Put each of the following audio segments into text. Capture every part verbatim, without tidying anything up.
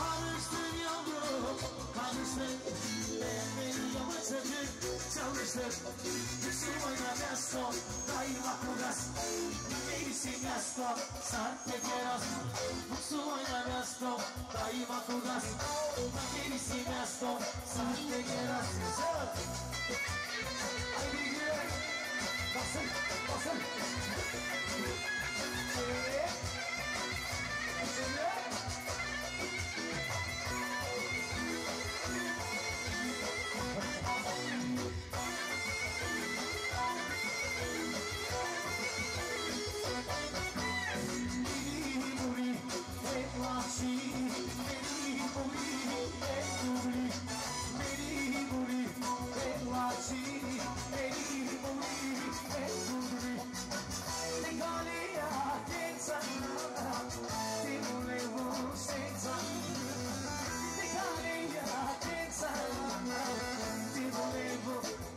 Karıştır yavrum, karıştır. Beni yamacıcık çalıştır. Su oynamaz son, daima kuras. Neysin yaston, sahte keras. Su oynamaz son, daima kuras. Neysin yaston, sahte keras. Haydi gidelim. Basın, basın. Evet. Evet. Vahşi, beni buri, et duri. Beni buri, et vahşi, beni buri, et duri. Nigalia, tensana, timulevo, sensana. Nigalia, tensana, timulevo.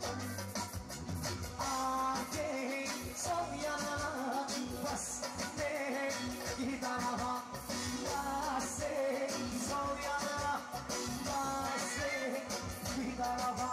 Ake, sovyana, bas, ne, gitara. Base, soryana, base, gidaraba.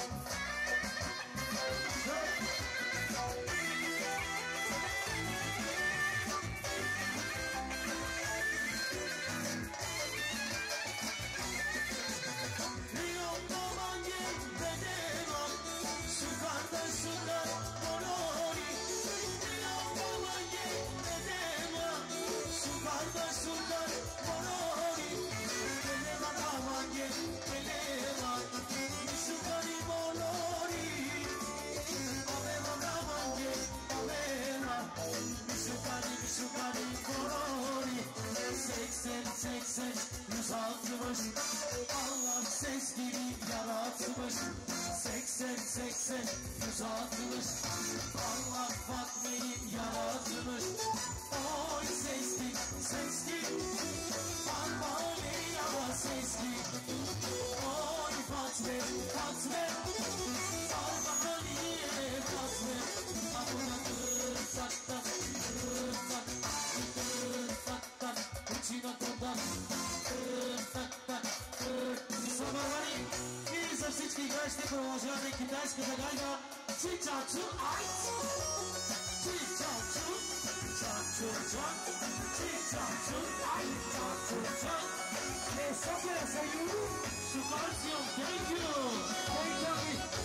Riyonda vange bedeva, sukanda sukar kolori. Riyonda vange bedeva, sukanda sukar kolori. Bedeva da vange bedeva, sukari kolori. Bedeva da vange bedeva, sukari sukari kolori. Seksen seksen yüz altmış, Allah ses gibi yaratmış. Seksen seksen yüz altmış, Allah Fatma'yı yaratmış. Oy sesli sesli, Fatma'yı yava sesli. Oy Fatma Fatma, Fatma'yı Fatma. Abuna kırsak da kırsak, kırsak da uçina koda, kırsak da kırsak. Sabahari, и за всички играчи ще продължаваме китайската гайда. Чи-ча-чу, ай! Чи-ча-чу, ча-чу-ча, чи-ча-чу, ай! Ча-чу-ча. Е, сапера са ю! Сукарсион, thank you! Thank you!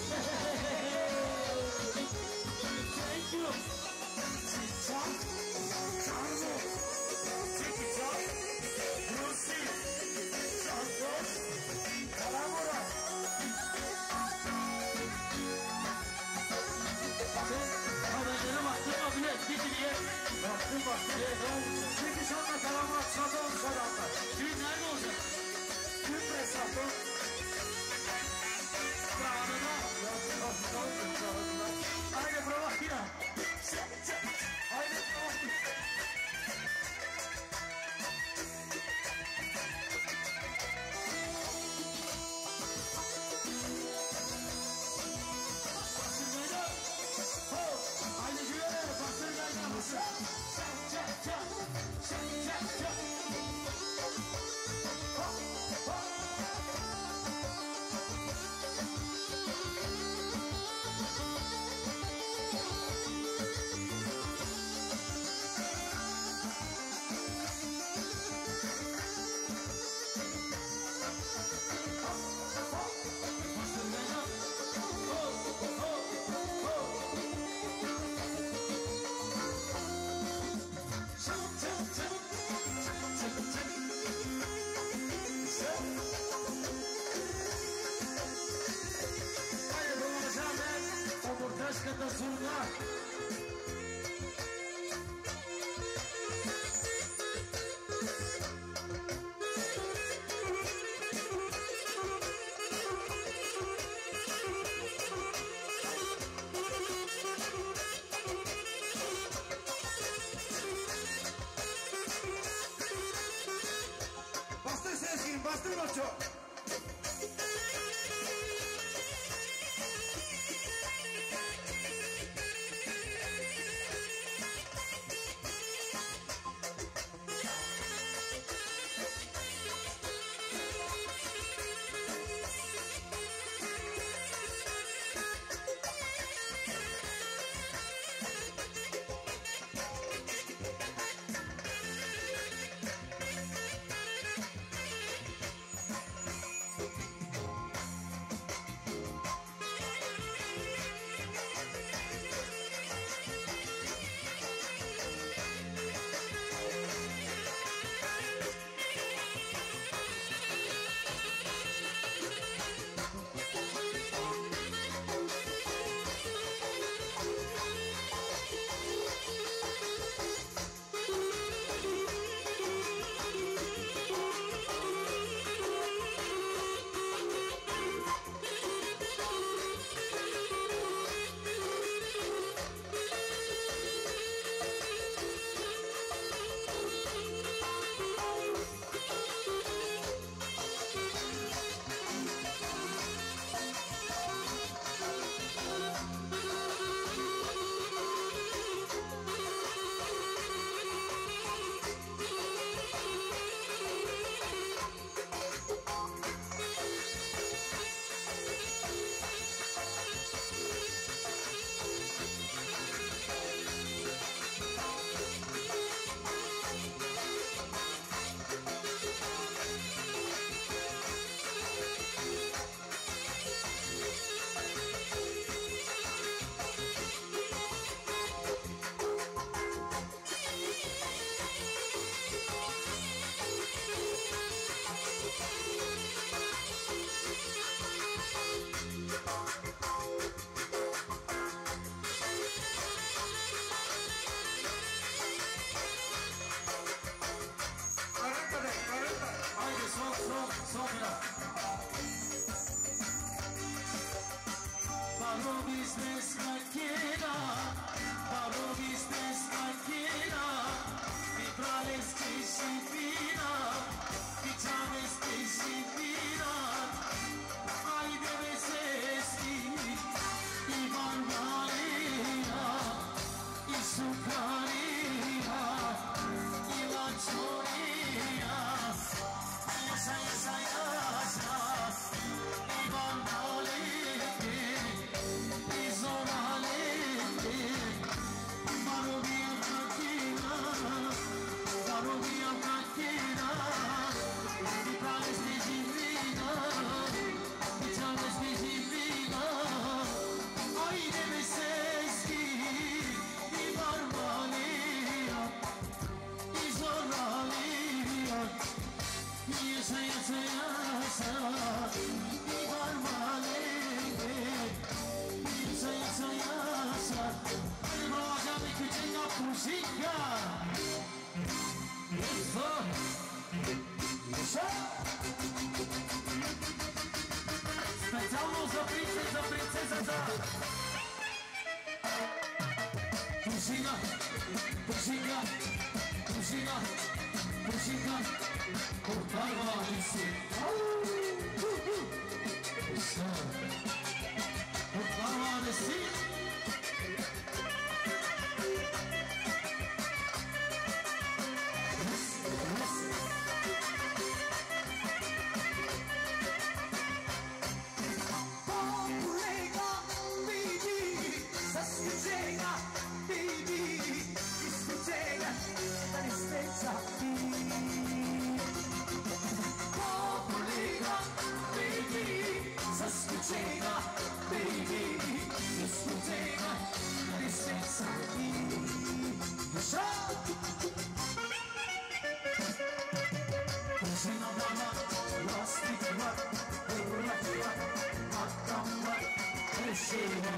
Thank you! Чи-ча, ча-чу, чи-ча, руси, ча-чу, Kalamura. Haberlere baktırma bile etkili diye. Baktım baktım. Çünkü sonra kalamura çatı olmuş adamlar. Düğün nerede olacak? Düğün mesafı. Dağınına. Haydi prova yine. Haydi prova. Omurtaşka'da zurna. Bastır Sezgin, bastır Maço. Așa! Specialul za prințeza, prințeza ta! Pușina, pușina, pușina, pușina, portava disse. Așa! Portava disse. Discoteca, baby, discoteca, la tristezza Popoliga, baby, discoteca, baby, discoteca, la tristezza Cosina mama, lastica, urlativa, macamba, cresceva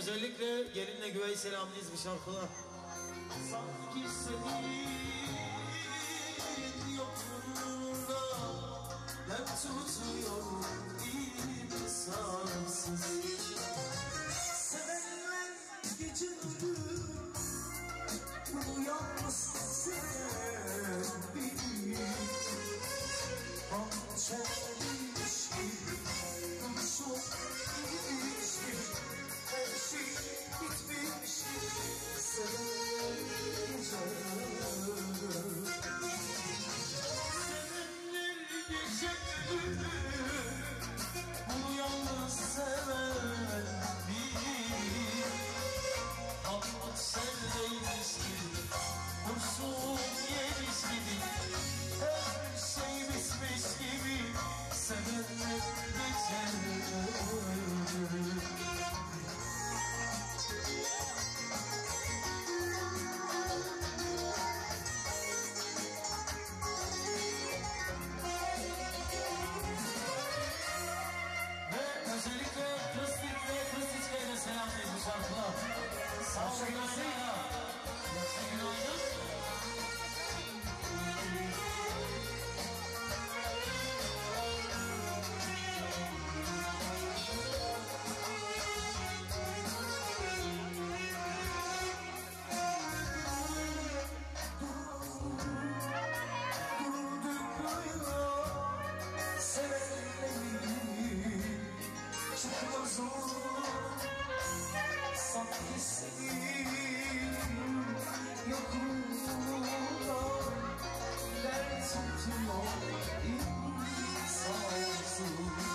Özellikle gelinle güvey selamlıyız bir şarkılar. Sanki senin yokluğunda hep tutuyor insansız. Sevenler gece ölür, bunu yalnız seven bilir. Hançermiş gibi, çok iyiymiş gibi, her şey bitmiş gibi. Sevenler gece ölür. Sevenler gece ölür, bunu yalnız seven bilir. Ama sendeymiş gibi, kurşun yemiş gibi, her şey bitmiş gibi. Sevenler gece ölür. Selamünaleyküm şarkılar. Sağ olun günaydın. Yoksa günaydın. Sanki senin yokluğunda dert tutuyor insansız.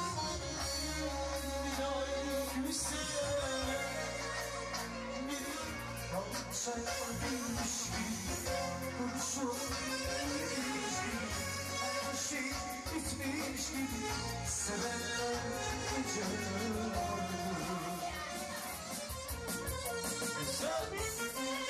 Bir ayrı güzel, bir hançermiş gibi, kurşun yemiş gibi, her şey bitmiş gibi. Sevenler gece ölür.